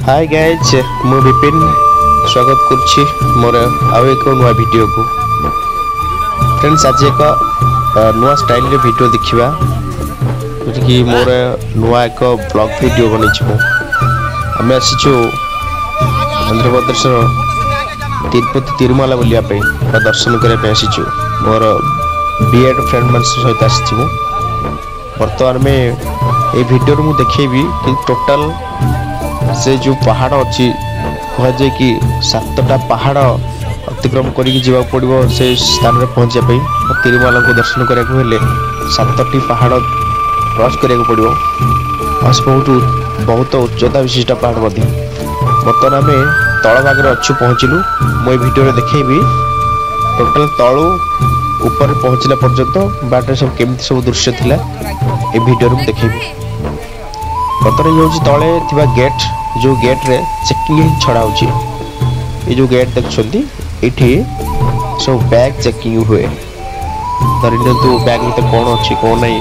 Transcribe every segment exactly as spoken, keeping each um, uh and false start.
Hi guys मु विपिन स्वागत करुच्ची मोर आउ एक नुआ वीडियो को फ्रेंड्स आज एक नुआ स्टाइल रे वीडियो देखिबा कि मोर नुआ एक ब्लॉग वीडियो बनी आम आसीचु आंध्र प्रदेश तिरुपति तिरुमाला बुलिया पे दर्शन करने आसीचु मोर बीएड फ्रेंड मान सहित आसी बर्तमान में ये वीडियो मु देखेबी कि टोटल से जो पहाड़ अच्छी कह जाए कि सातटा पहाड़ अतिक्रम करके जीवा पड़ो से स्थान में पहुँचापी तिरुमाला को दर्शन करने सातटी पहाड़ क्रॉस करा पड़ो बहुत बहुत उच्चता विशिष्ट पहाड़ बर्तमान आम तल भागे अच्छु पहुँचलु मुझे वीडियो देखेबी टोटाल तलु ऊपर पहुँचला पर्यंत बाटे सब केमती सब दृश्य थिला ए वीडियो में देखेबी बर्तमान ये तले थिबा गेट जो गेट रे चेकिंग छड़ा होची ये जो गेट देखछंती एठी सब बैग चेकिंग हुए धरि तो बैग में कौन अच्छी कौन नहीं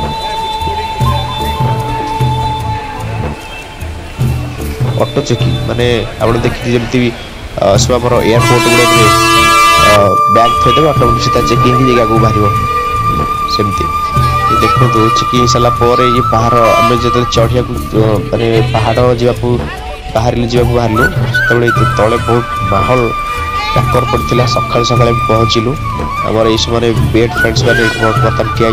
ऑटो चेकिंग माने आपण देखि जेमती सब हमर एयरपोर्ट गुडे रे बैग थोय देबे ऑटोमेटिक से चेकिंग की जगह को बाहरिबो सेमती देखो तो चेकिंग सला पर ये पहाड़ आम जो चढ़िया माने पहाड़ जावाक बाहर जावाक बाहरलु से तले बहुत माहौल टाकर पड़ता सका सका पहुँचलु आमर ये समय बेड फ्रेंड्स मैंने बर्तमान किया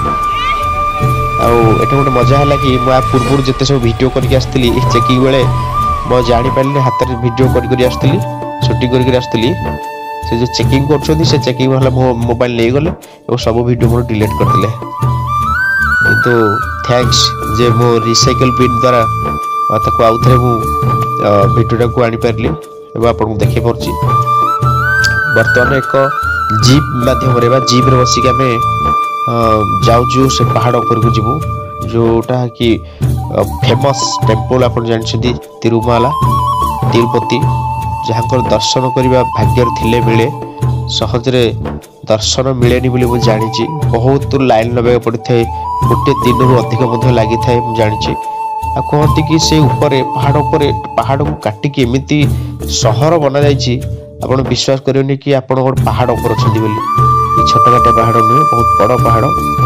आठ गोटे मजा है कि मुझे पूर्व जिते सब वीडियो करके आसती चेकिंग बेले मुझे जापारे हाथ में वीडियो करके आसती शूटिंग करके आसती से जो चेकिंग कर चेकिंग वाला मो मोबाइल नहीं गले और सब वीडियो मोर डिलीट करते किंतु थैंक्स जे मो रिसाइकल पिन द्वारा ताको आउ थे वीडियोटा को आनी पारली एवं आपको देखे पार्ची बर्तमान एक जीप माध्यम रे जीप रे बसिक आम जाऊँ से पहाड़ ऊपर को जीवु जोटा कि फेमस टेम्पल आप जानते तिरुमाला तिरुपति जहाँ दर्शन करने भाग्य थिले मिले सहजरे दर्शन मिलेनी बोली मुझे जानी बहुत लाइन लगे पड़ता है गोटे दिन रु अधिक लगी था मुझे जानी आ कहती कि से ऊपर पहाड़ ऊपर पहाड़ को काटिकी एमती सहर बना जाइए आप विश्वास करेंगे कि आप पहाड़ ऊपर अच्छा बोली छोटकाटा पहाड़ नुहे बहुत बड़ पहाड़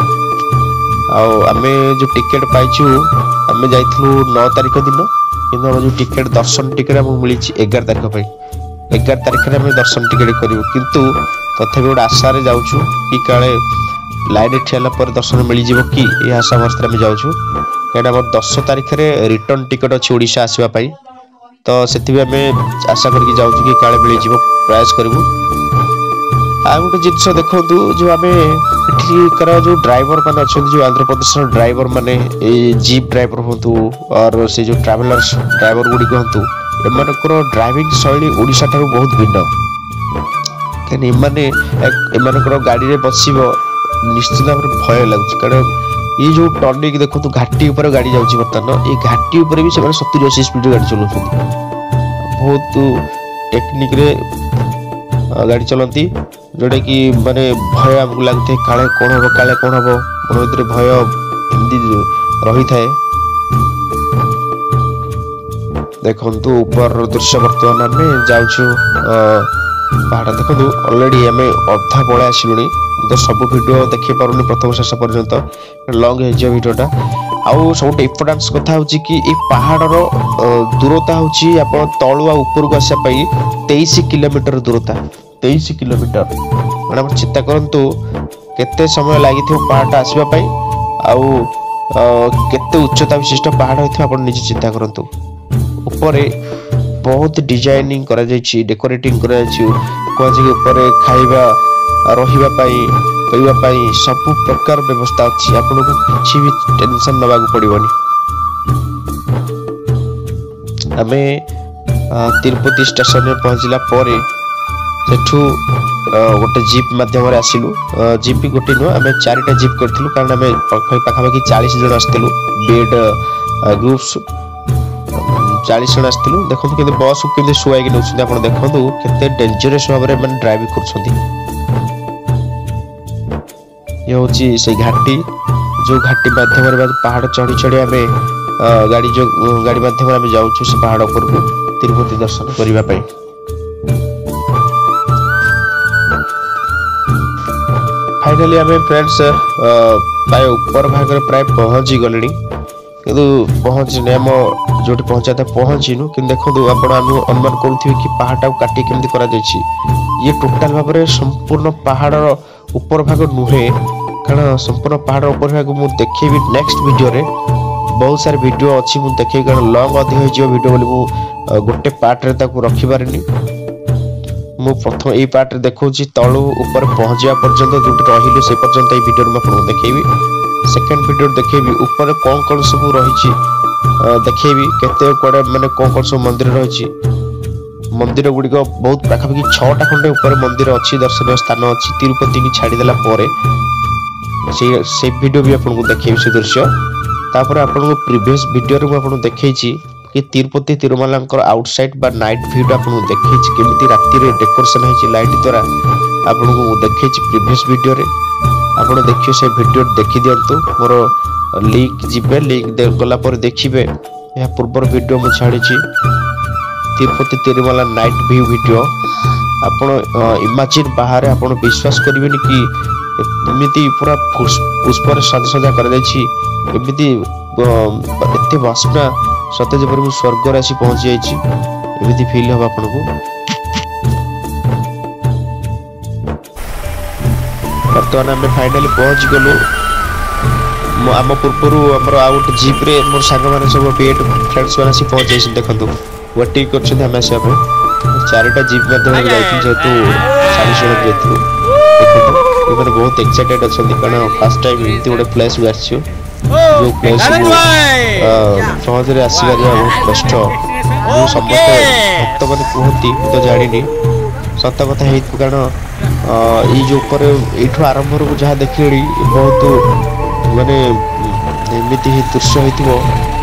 आम जो टिकेट पाइचु आम जाइलु नौ तारिख दिन कि जो टिकेट दर्शन टिकेट आमको मिली एगार तारिख पर एगार तारिख में दर्शन टिकेट करूँ किंतु तथापि गोटे आशारे जाऊँ कि काले लाइन ठियाला पर दर्शन मिल जाव कि ये आशा अवस्था में जाऊँ कहीं आम दस तारिख में रिटर्न टिकेट अच्छी ओडिशा आसवाई तो से आम आशा करके जाऊँ कि काले मिल जाव प्रयास करूँ आ गोटे जिनस देखु जो आम एठिकार जो ड्राइवर मैंने अच्छा जो आंध्र प्रदेश ड्राइवर मैंने जीप ड्राइवर हूँ और से जो ट्रावेलर्स ड्राइवर गुड़िक हूँ एमर ड्राइविंग शैली ओडिशा ठारू बहुत भिन्न कहीं एम गाड़ी में बस निश्चित भाव में भय लगुच कारण ये जो टर्निंग देखो तो घाटी ऊपर गाड़ी जाऊँगी बर्तमान ये घाटी ऊपर भी से सत्तर अस्सी स्पीड गाड़ी चलाऊँ बहुत टेक्निक रे गाड़ी चलती जोटा कि माने भय आमको लगुए काले कौन हम काले कौन हम मन भर भय एमती रही थाए देखु ऊपर दृश्य बर्तमान आम जाऊँ पहाड़ देखो अलरेडी आम अधा पड़े आसलुणी तो सब वीडियो देखी पारुनी प्रथम शेष पर्यंत लंग है वीडियोटा आउ सब इम्पोर्टान्स कथा होची कि ये पहाड़र दूरता होची आपण तलुआ ऊपर को आसा पई तेईस किलोमीटर दूरता तेईस किलोमीटर माने आप चिंता करंतु केते समय लागि थो पहाड़टा आसीबा पई आउ केते उच्चता विशिष्ट पहाड़ होइथो आपण निजे चिंता करंतु ऊपर बहुत डिजाइनिंग करा जायछि डेकोरेटिंग करा जायछि कोजी ऊपर खाइबा रहिबा पई कइबा पई सब प्रकार व्यवस्था अछि आपन को किछि भी टेंशन नबा को पड़िबनी हमें तिरुपति स्टेशन में पहुंचला परे सेठू गोटे जीप माध्यम रे आसिलु जीप भी गोटे नो हमें चारिटा जीप करथिलु कारण हमें पाखापाखि चालीस जन आस्थिलु बेड ग्रुप्स चालीस जन आस्थिलु देखो कि बस को केमते सुआई के नउछन आपण देखंतु केते डेंजरस भाव रे मन ड्राइविंग करछथि ये होची से घाटी जो घाटी माध्यम पहाड़ चढ़ी चढ़ी आम गाड़ी जो गाड़ी माध्यम जाऊँ से पहाड़ ऊपर को तिरुपति दर्शन करने पाई। फाइनाली आम फ्रेंड्स प्राय ऊपर भाग प्राय पहुँची गले कि पहुँचने आम जो पहुँचा था पहुँचीनु कि देखो आप अनुमान करुवे कि पहाड़ काटी केमती करा ये टोटाल भाव में संपूर्ण पहाड़ ऊपर भाग नुहे कारण संपूर्ण पहाड़ ऊपर भाग मुझे देखेबी नेक्स्ट वीडियो रे बहुत सारे वीडियो अच्छी मुझे देखे कारण लंग अधिक हो वीडियो बोली मुझे गोटे पार्ट रे ताको रखी पारिनी मु प्रथम यही पार्ट रे देखौछि तळु ऊपर पहुंचिया पर्यंत जोटी रहिलु से पर्यंत ए वीडियो में आपको देखेबी। सेकंड वीडियो देखेबी ऊपर कौन कौन सब रही देखेबी केते कोडे माने कौन कौन सब मंदिर रही मंदिर गुड़ी बहुत पाखापाखि छटा खंडे ऊपर मंदिर अच्छी दर्शनीय स्थान अच्छी तिरुपति की छाड़देला से से वीडियो भी आपको देखेबी से दृश्य तापर आपको प्रीवियस वीडियो रे आपको देखैछि कि तिरुपति तिरुमला आउटसाइड बा नाइट व्यू आपको देखी केमी राति डेकोरेशन है लाइट द्वारा आपको देखी प्रीवियस वीडियो रे आपड़ देखिए से वीडियो देखी दिंतु मोर लिंक जीवे लिंक गला पर देखिए यह पूर्वर वीडियो मुझे छाड़ी Tirupati Tirumala night view video आपण इमेजिन बाहर आपण विश्वास करेंगे कि एमती पूरा पुष्प साजसजा करमती एत बास्ना सते जब मुझे स्वर्ग राशि पहुंची जाइए फिल हम आपन को बर्तमान आम फाइनाली पहुंच गलु आम पूर्व आमर आउट जीप रे मोर सांग मैंने सब बेट फ्रेंड्स मैंने पहुंच जाइए देखो वेटिंग कर आम आसवा चारिटा जीप मध्यम जेहेतु चालीस जन जाइए देखो बहुत एक्साइटेड अच्छा कारण फास्ट टाइम एमती गोटे प्लेस भी आसो जो प्लेस सहज आसवा बहुत कष्ट जो समस्त भक्त मैंने कहती तो जानी सत कथा है कारण ये जो ऊपर आरंभ जहाँ देखी बहुत माने एमती ही दृश्य हो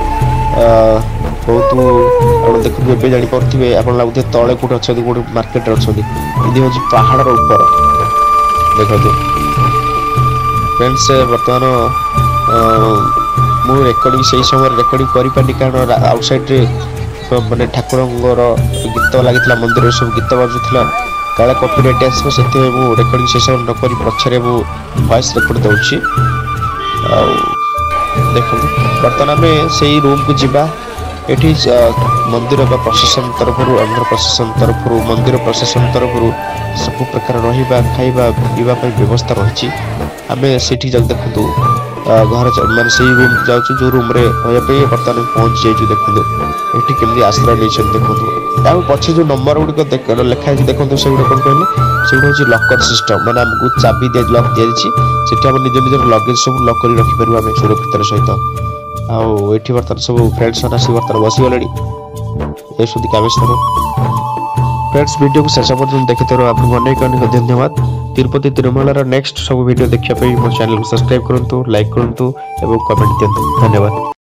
बहुत आप देखते जापे आप लगुए तले कौटे अच्छा गोटे मार्केट अच्छा ये हूँ पहाड़ ऊपर देखो फ्रेंड्स बर्तमान मु रेकर्डिंग से समय रेकर्डिंग करी कारण आउटसाइड रे माने ठाकुर गीत लगी मंदिर सब गीत बाजुला काले कॉपीराइट आसो से रेकर्डिंग सेशन न करी पछरे मु वॉइस रेकॉर्ड दउछि देखो बर्तमान आम से रूम को जीवा एठी मंदिर बा प्रशासन तरफ आंध्र प्रशासन तरफ मंदिर प्रशासन तरफ सब प्रकार रहिबा खाइबा पीवा व्यवस्था रही आम से देखु घर माने से रूम जाऊँ जो रूम रे रही बर्तमान पहुँच जाइए देखो ये केमी आश्रय नहीं देखो या पछे जो नंबर गुड़िक लिखाई देखो से गुड़ा कौन कहले से हूँ लकर सिस्टम माने आमको चाबी दिया लक दी आम निज निजर लगेज सब लक कर रखिपर आम सुरक्षित सहित आठी बर्तमान सब फ्रेंड्स आस बर्तमान बसीगले ये सब कामेश्वर फ्रेंड्स वीडियो को शेष पर्यटन देखते आपको अनेक अनेक धन्यवाद। तिरुपति तिरुमलार नेक्स्ट सब वीडियो देखा मो चैनल को सब्सक्राइब करूँ लाइक करूँ और कमेंट दिंतु धन्यवाद।